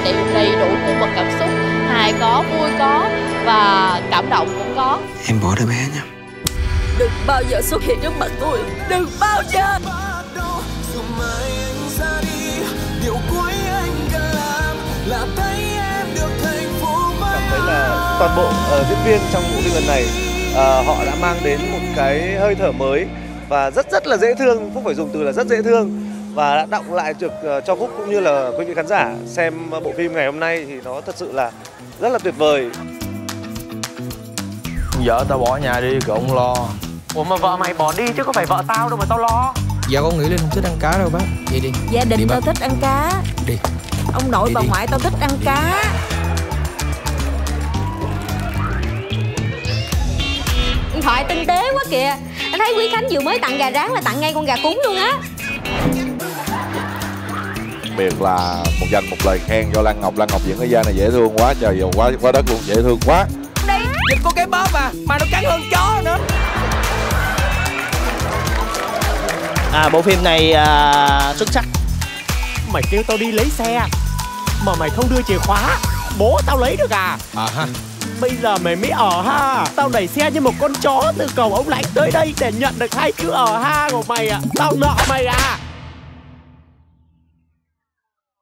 đầy đủ cung bậc cảm xúc, hài có, vui có và cảm động cũng có. Em bỏ đứa bé nha. Đừng bao giờ xuất hiện trước mặt tôi, đừng bao giờ. Cảm thấy là toàn bộ diễn viên trong bộ phim lần này họ đã mang đến một cái hơi thở mới và rất là dễ thương. Phúc phải dùng từ là rất dễ thương và đã đọng lại được cho Phúc cũng như là quý vị khán giả xem bộ phim ngày hôm nay thì nó thật sự là rất là tuyệt vời. Vợ tao bỏ nhà đi cậu không lo. Ủa mà vợ mày bỏ đi chứ có phải vợ tao đâu mà tao lo. Dạ con nghĩ Linh không thích ăn cá đâu bác. Vậy đi. Gia đình đi, tao thích ăn cá. Đi. Ông nội bà ngoại tao thích ăn cá. Điện thoại tinh tế quá kìa. Anh thấy Quý Khánh vừa mới tặng gà rán là tặng ngay con gà cúng luôn á. Biệt là dành một lời khen cho Lan Ngọc. Lan Ngọc diễn cái vai này dễ thương quá trời, quá đất luôn, dễ thương quá. Đây, dịch có cái bóp mà nó cắn hơn chó nữa. Bộ phim này xuất sắc. Mày kêu tao đi lấy xe mà mày không đưa chìa khóa, bố tao lấy được à? Ha. Bây giờ mày mới ở ha. Tao đẩy xe như một con chó từ cầu Ông Lãnh tới đây để nhận được 2 chữ ở ha của mày à. Tao nợ mày à.